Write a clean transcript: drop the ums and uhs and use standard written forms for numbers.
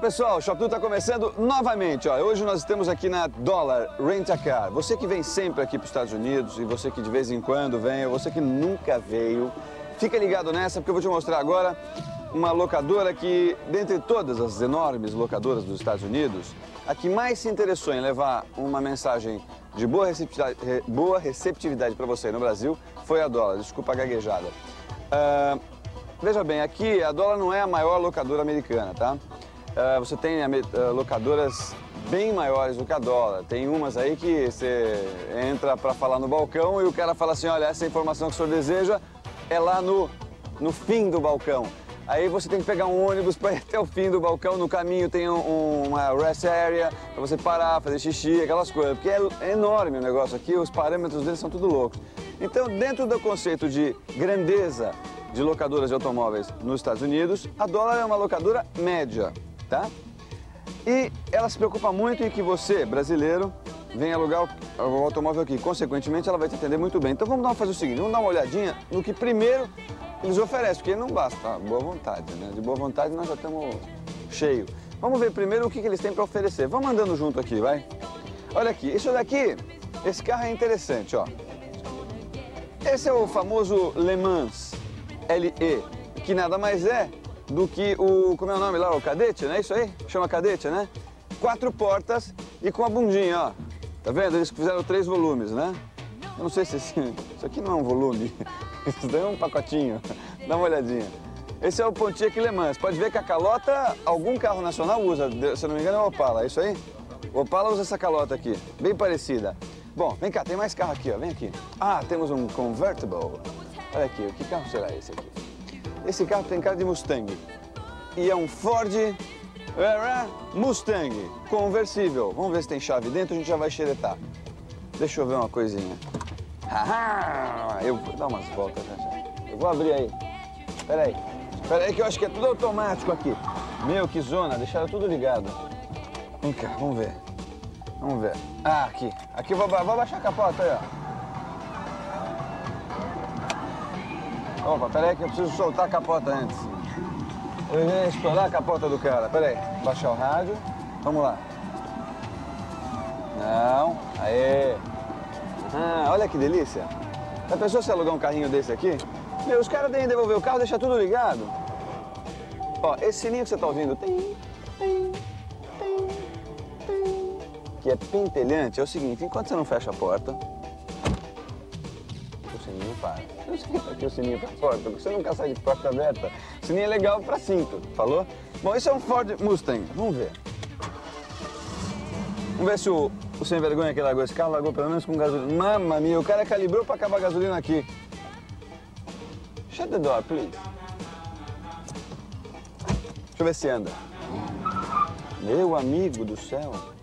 pessoal, o Shop Do está começando novamente. Hoje nós estamos aqui na Dollar Rent a Car. Você que vem sempre aqui para os Estados Unidos e você que de vez em quando vem, ou você que nunca veio, fica ligado nessa porque eu vou te mostrar agora uma locadora que, dentre todas as enormes locadoras dos Estados Unidos, a que mais se interessou em levar uma mensagem de boa receptividade para você no Brasil foi a Dollar. Desculpa a gaguejada. Veja bem, aqui a Dollar não é a maior locadora americana, tá? Você tem locadoras bem maiores do que a Dollar. Tem umas aí que você entra para falar no balcão e o cara fala assim, olha, essa informação que o senhor deseja é lá no fim do balcão. Aí você tem que pegar um ônibus para ir até o fim do balcão. No caminho tem uma rest area para você parar, fazer xixi, aquelas coisas. Porque é enorme o negócio aqui, os parâmetros deles são tudo loucos. Então, dentro do conceito de grandeza de locadoras de automóveis nos Estados Unidos, a Dollar é uma locadora média, tá? E ela se preocupa muito em que você, brasileiro, venha alugar o automóvel aqui. Consequentemente, ela vai te atender muito bem. Então vamos fazer o seguinte, vamos dar uma olhadinha no que primeiro eles oferecem, porque não basta boa vontade, né? De boa vontade nós já estamos cheios. Vamos ver primeiro o que eles têm para oferecer. Vamos andando junto aqui, vai? Olha aqui, isso daqui, esse carro é interessante, ó. Esse é o famoso Le Mans LE, que nada mais é do que o, como é o nome lá, o Cadete, não é isso aí? Chama Cadete, né? 4 portas e com a bundinha, ó. Tá vendo? Eles fizeram 3 volumes, né? Eu não sei se isso aqui não é um volume, isso daí é um pacotinho. Dá uma olhadinha. Esse é o Pontiac Le Mans. Pode ver que a calota, algum carro nacional usa, se eu não me engano é o Opala, é isso aí? O Opala usa essa calota aqui, bem parecida. Bom, vem cá, tem mais carro aqui, ó, vem aqui. Ah, temos um convertible. Olha aqui, que carro será esse aqui? Esse carro tem cara de Mustang. E é um Ford Mustang conversível. Vamos ver se tem chave dentro, a gente já vai xeretar. Deixa eu ver uma coisinha. Eu vou dar umas voltas já. Eu vou abrir aí. Peraí que eu acho que é tudo automático aqui. Meu, que zona, deixaram tudo ligado. Vem cá, vamos ver. Vamos ver. Ah, aqui. Aqui eu vou baixar a capota aí, ó. Opa, peraí que eu preciso soltar a capota antes. Eu ia estourar a capota do cara. Peraí, baixar o rádio. Vamos lá. Não, aê. Ah, olha que delícia. Já pensou se alugar um carrinho desse aqui? Meu, os caras devem devolver o carro, deixar tudo ligado. Ó, esse sininho que você tá ouvindo, que é pentelhante, é o seguinte, enquanto você não fecha a porta, o sininho para. Eu não sei pra que o sininho pra porta, porque você nunca sai de porta aberta. O sininho é legal pra cinto, falou? Bom, esse é um Ford Mustang, vamos ver. Vamos ver se o sem vergonha que largou esse carro, largou pelo menos com gasolina. Mamma mia, o cara calibrou pra acabar a gasolina aqui. Shut the door, please. Deixa eu ver se anda. Meu amigo do céu.